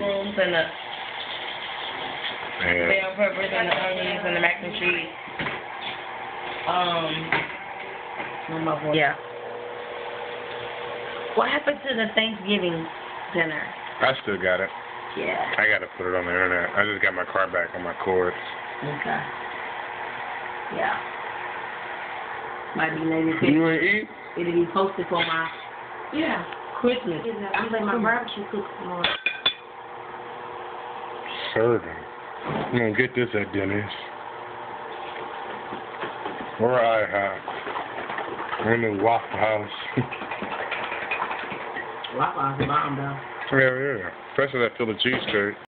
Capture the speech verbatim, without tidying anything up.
mushrooms and the Yeah. bell peppers and the onions and the mac and cheese. Um, yeah. What happened to the Thanksgiving dinner? I still got it. Yeah. I gotta put it on the internet. I just got my car back on my cords. Okay. Yeah. Might be maybe. You wanna eat? It'll be posted for my Yeah. Christmas. I'm playing my barbecue cookies tomorrow. Serving. I'm gonna get this at Denny's. Or I have. In the Waffle House. Waffle House bomb though. Yeah, yeah. Especially that Philly cheesesteak.